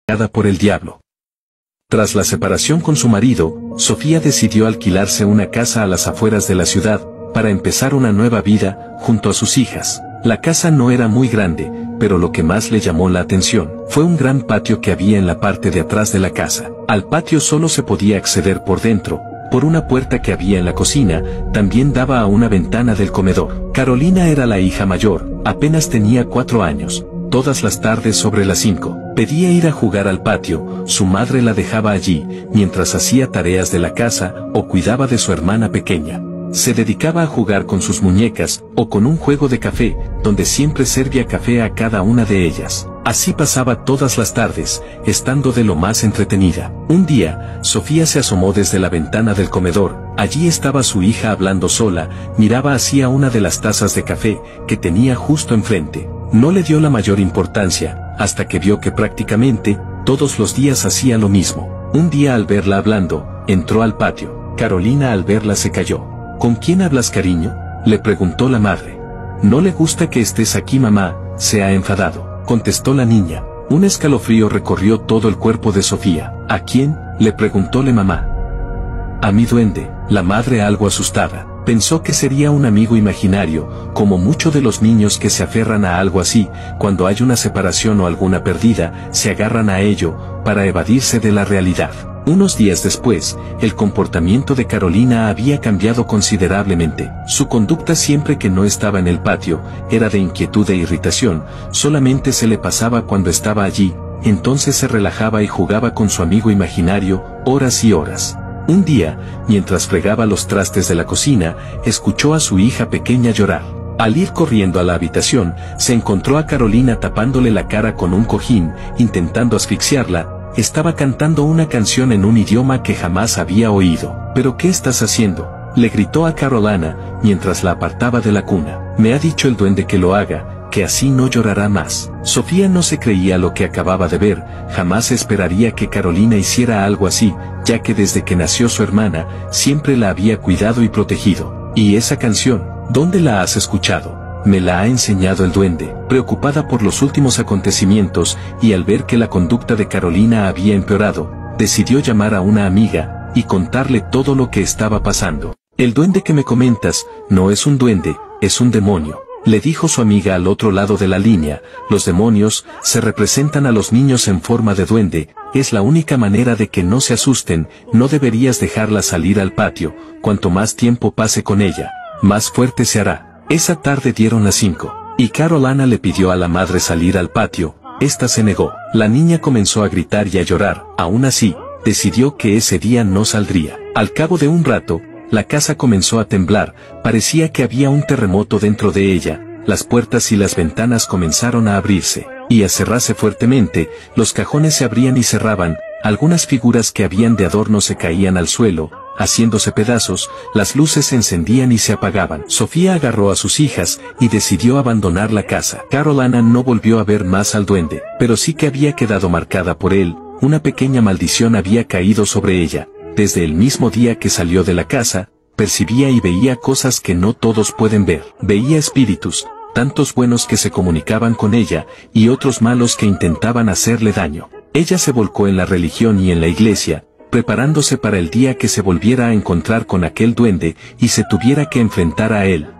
por el diablo. Tras la separación con su marido, Sofía decidió alquilarse una casa a las afueras de la ciudad, para empezar una nueva vida, junto a sus hijas. La casa no era muy grande, pero lo que más le llamó la atención fue un gran patio que había en la parte de atrás de la casa. Al patio solo se podía acceder por dentro, por una puerta que había en la cocina, también daba a una ventana del comedor. Carolina era la hija mayor, apenas tenía 4 años. Todas las tardes sobre las 5, pedía ir a jugar al patio, su madre la dejaba allí, mientras hacía tareas de la casa, o cuidaba de su hermana pequeña. Se dedicaba a jugar con sus muñecas, o con un juego de café, donde siempre servía café a cada una de ellas. Así pasaba todas las tardes, estando de lo más entretenida. Un día, Sofía se asomó desde la ventana del comedor. Allí estaba su hija hablando sola, miraba hacia una de las tazas de café, que tenía justo enfrente. No le dio la mayor importancia, hasta que vio que prácticamente, todos los días hacía lo mismo. Un día al verla hablando, entró al patio. Carolina al verla se calló. ¿Con quién hablas, cariño?, le preguntó la madre. No le gusta que estés aquí, mamá, se ha enfadado, contestó la niña. Un escalofrío recorrió todo el cuerpo de Sofía. ¿A quién?, le preguntóle mamá. A mi duende. La madre, algo asustada, pensó que sería un amigo imaginario, como muchos de los niños que se aferran a algo así. Cuando hay una separación o alguna pérdida, se agarran a ello, para evadirse de la realidad. Unos días después, el comportamiento de Carolina había cambiado considerablemente. Su conducta siempre que no estaba en el patio, era de inquietud e irritación, solamente se le pasaba cuando estaba allí, entonces se relajaba y jugaba con su amigo imaginario, horas y horas. Un día, mientras fregaba los trastes de la cocina, escuchó a su hija pequeña llorar. Al ir corriendo a la habitación, se encontró a Carolina tapándole la cara con un cojín, intentando asfixiarla. Estaba cantando una canción en un idioma que jamás había oído. ¿Pero qué estás haciendo?, le gritó a Carolina, mientras la apartaba de la cuna. Me ha dicho el duende que lo haga, que así no llorará más. Sofía no se creía lo que acababa de ver, jamás esperaría que Carolina hiciera algo así, ya que desde que nació su hermana, siempre la había cuidado y protegido. ¿Y esa canción, dónde la has escuchado? Me la ha enseñado el duende. Preocupada por los últimos acontecimientos, y al ver que la conducta de Carolina había empeorado, decidió llamar a una amiga, y contarle todo lo que estaba pasando. El duende que me comentas, no es un duende, es un demonio, le dijo su amiga al otro lado de la línea. Los demonios, se representan a los niños en forma de duende, es la única manera de que no se asusten. No deberías dejarla salir al patio, cuanto más tiempo pase con ella, más fuerte se hará. Esa tarde dieron las 5, y Carolina le pidió a la madre salir al patio. Esta se negó. La niña comenzó a gritar y a llorar. Aún así, decidió que ese día no saldría. Al cabo de un rato, la casa comenzó a temblar, parecía que había un terremoto dentro de ella. Las puertas y las ventanas comenzaron a abrirse, y a cerrarse fuertemente. Los cajones se abrían y cerraban, algunas figuras que habían de adorno se caían al suelo, haciéndose pedazos, las luces se encendían y se apagaban. Sofía agarró a sus hijas, y decidió abandonar la casa. Carolina no volvió a ver más al duende, pero sí que había quedado marcada por él. Una pequeña maldición había caído sobre ella. Desde el mismo día que salió de la casa, percibía y veía cosas que no todos pueden ver. Veía espíritus, tantos buenos que se comunicaban con ella, y otros malos que intentaban hacerle daño. Ella se volcó en la religión y en la iglesia, preparándose para el día que se volviera a encontrar con aquel duende, y se tuviera que enfrentar a él.